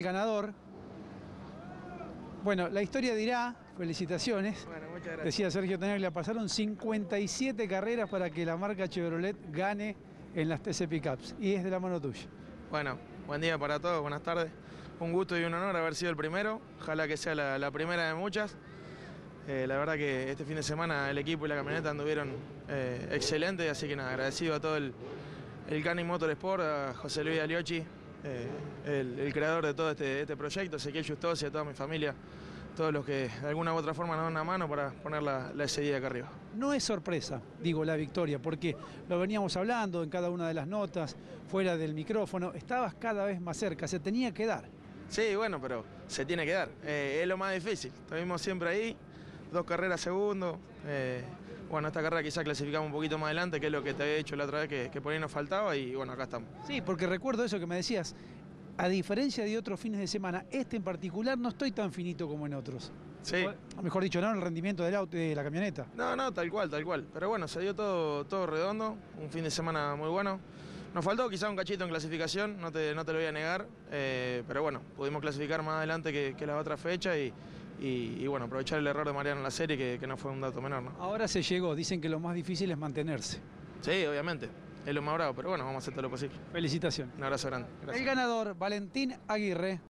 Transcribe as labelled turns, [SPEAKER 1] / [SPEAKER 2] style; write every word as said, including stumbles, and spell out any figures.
[SPEAKER 1] ganador. Bueno, la historia dirá, felicitaciones.
[SPEAKER 2] Bueno, muchas gracias.
[SPEAKER 1] Decía Sergio Tenaglia, pasaron cincuenta y siete carreras para que la marca Chevrolet gane en las T C Pickups. Y es de la mano tuya.
[SPEAKER 2] Bueno, buen día para todos, buenas tardes. Un gusto y un honor haber sido el primero. Ojalá que sea la, la primera de muchas. Eh, la verdad que este fin de semana el equipo y la camioneta anduvieron eh, excelentes, así que nada, agradecido a todo el, el Canning Motorsport, a José Luis Aliocchi, eh, el, el creador de todo este, este proyecto, Ezequiel Justosi, a toda mi familia, todos los que de alguna u otra forma nos dan una mano para poner la, la S D acá arriba.
[SPEAKER 1] No es sorpresa, digo, la victoria, porque lo veníamos hablando en cada una de las notas, fuera del micrófono, estabas cada vez más cerca, se tenía que dar.
[SPEAKER 2] Sí, bueno, pero se tiene que dar, eh, es lo más difícil, estuvimos siempre ahí, dos carreras segundo, eh, bueno, esta carrera quizás clasificamos un poquito más adelante, que es lo que te había dicho la otra vez, que, que por ahí nos faltaba, y bueno, acá estamos.
[SPEAKER 1] Sí, porque recuerdo eso que me decías, a diferencia de otros fines de semana, este en particular no estoy tan finito como en otros.
[SPEAKER 2] Sí.
[SPEAKER 1] O mejor dicho, no, el rendimiento del auto, de la camioneta.
[SPEAKER 2] No, no, tal cual, tal cual. Pero bueno, se dio todo, todo redondo, un fin de semana muy bueno. Nos faltó quizá un cachito en clasificación, no te, no te lo voy a negar, eh, pero bueno, pudimos clasificar más adelante que, que la otra fecha y, y, y bueno, aprovechar el error de Mariano en la serie, que, que no fue un dato menor, ¿no?
[SPEAKER 1] Ahora se llegó, dicen que lo más difícil es mantenerse.
[SPEAKER 2] Sí, obviamente, es lo más bravo, pero bueno, vamos a hacer todo lo posible.
[SPEAKER 1] Felicitaciones.
[SPEAKER 2] Un abrazo grande. Gracias.
[SPEAKER 1] El ganador, Valentín Aguirre.